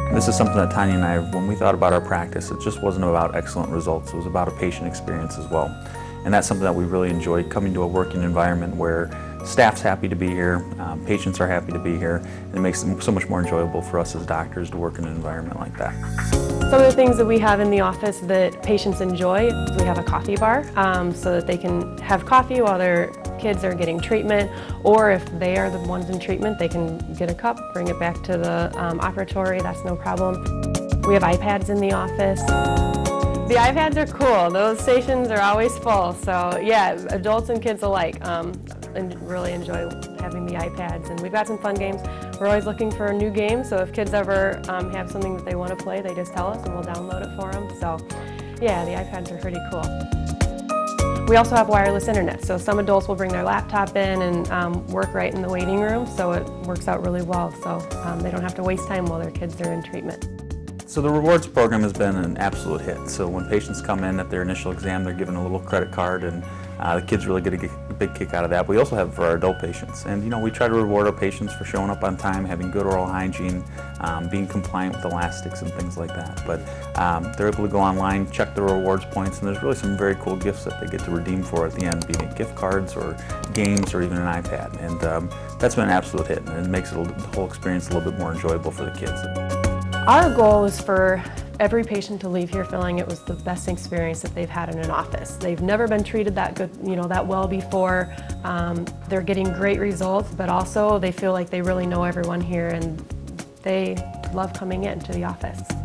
This is something that Tanya and I, when we thought about our practice, it just wasn't about excellent results, it was about a patient experience as well. And that's something that we really enjoy, coming to a working environment where staff's happy to be here, patients are happy to be here, and it makes it so much more enjoyable for us as doctors to work in an environment like that. Some of the things that we have in the office that patients enjoy, we have a coffee bar so that they can have coffee while their kids are getting treatment, or if they are the ones in treatment, they can get a cup, bring it back to the operatory, that's no problem. We have iPads in the office. The iPads are cool. Those stations are always full, so yeah, adults and kids alike and really enjoy having the iPads. And we've got some fun games. We're always looking for a new game, so if kids ever have something that they want to play, they just tell us and we'll download it for them. So yeah, the iPads are pretty cool. We also have wireless internet, so some adults will bring their laptop in and work right in the waiting room, so it works out really well, so they don't have to waste time while their kids are in treatment. So the rewards program has been an absolute hit. So when patients come in at their initial exam, they're given a little credit card, and the kids really get a big kick out of that. We also have for our adult patients, and we try to reward our patients for showing up on time, having good oral hygiene, being compliant with elastics and things like that. But they're able to go online, check the rewards points, and there's really some very cool gifts that they get to redeem for at the end, be it gift cards or games or even an iPad. And that's been an absolute hit, and it makes the whole experience a little bit more enjoyable for the kids. Our goal is for every patient to leave here feeling it was the best experience that they've had in an office. They've never been treated that good, that well before. They're getting great results, but also they feel like they really know everyone here and they love coming into the office.